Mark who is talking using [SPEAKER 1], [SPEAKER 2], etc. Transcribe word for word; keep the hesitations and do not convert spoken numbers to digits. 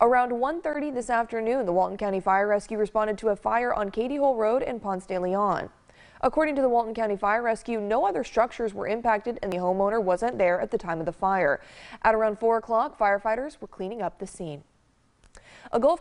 [SPEAKER 1] Around one thirty this afternoon, the Walton County Fire Rescue responded to a fire on Katy Hole Road in Ponce de Leon. According to the Walton County Fire Rescue, no other structures were impacted and the homeowner wasn't there at the time of the fire. At around four o'clock, firefighters were cleaning up the scene. A Gulf